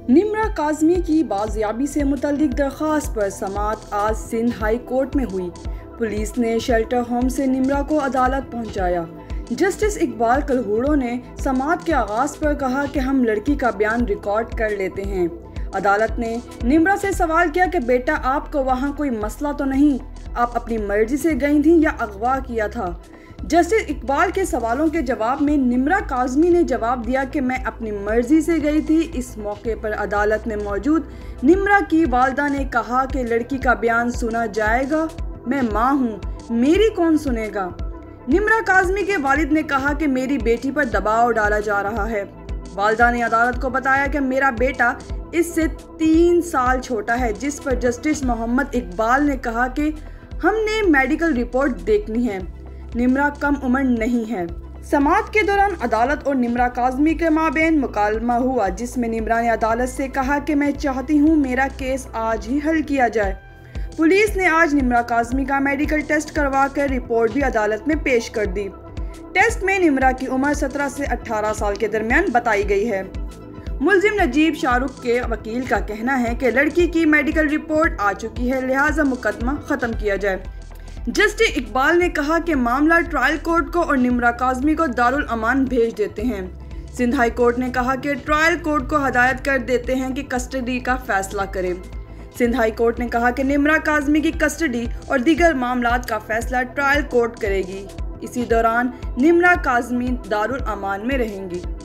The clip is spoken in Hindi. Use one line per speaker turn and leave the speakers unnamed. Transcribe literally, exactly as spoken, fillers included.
निम्रा काज़मी की बाजियाबी से मुतल्लिक दरख्वास्त पर समाअत आज सिंध हाई कोर्ट में हुई। पुलिस ने शेल्टर होम से निम्रा को अदालत पहुंचाया। जस्टिस इकबाल कलहूड़ो ने समाअत के आगाज़ पर कहा कि हम लड़की का बयान रिकॉर्ड कर लेते हैं। अदालत ने निम्रा से सवाल किया कि बेटा, आपको वहाँ कोई मसला तो नहीं, आप अपनी मर्जी से गई थी या अगवा किया था। जस्टिस इकबाल के सवालों के जवाब में निम्रा काज़मी ने जवाब दिया कि मैं अपनी मर्जी से गई थी। इस मौके पर अदालत में मौजूद निम्रा की वालदा ने कहा कि लड़की का बयान सुना जाएगा, मैं माँ हूँ, मेरी कौन सुनेगा। निम्रा काज़मी के वालिद ने कहा कि मेरी बेटी पर दबाव डाला जा रहा है। वालदा ने अदालत को बताया कि मेरा बेटा इससे तीन साल छोटा है, जिस पर जस्टिस मोहम्मद इकबाल ने कहा कि हमने मेडिकल रिपोर्ट देखनी है, निम्रा कम उम्र नहीं है। समाअत के दौरान अदालत और निम्रा काज़मी के माबेन मुकालमा हुआ, जिसमें निम्रा ने अदालत से कहा कि मैं चाहती हूँ मेरा केस आज ही हल किया जाए। पुलिस ने आज निम्रा काज़मी का मेडिकल टेस्ट करवा कर रिपोर्ट भी अदालत में पेश कर दी। टेस्ट में निम्रा की उम्र सत्रह से अठारह साल के दरमियान बताई गई है। मुलजिम नजीब शाहरुख के वकील का कहना है कि लड़की की मेडिकल रिपोर्ट आ चुकी है, लिहाजा मुकदमा ख़त्म किया जाए। जस्टिस इकबाल ने कहा कि मामला ट्रायल कोर्ट को और निम्रा काज़मी को दारुल अमान भेज देते हैं। सिंध हाई कोर्ट ने कहा कि ट्रायल कोर्ट को हदायत कर देते हैं कि कस्टडी का फैसला करे। सिंध हाई कोर्ट ने कहा कि निम्रा काज़मी की कस्टडी और दीगर मामलात का फैसला ट्रायल कोर्ट करेगी। इसी दौरान निम्रा काज़मी दारुल अमान में रहेंगी।